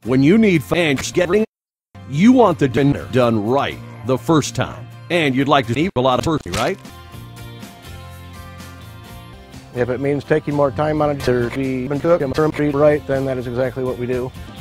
When you need Thanksgiving, you want the dinner done right the first time. And you'd like to eat a lot of turkey, right? If it means taking more time on it to be cooked and right, then that is exactly what we do.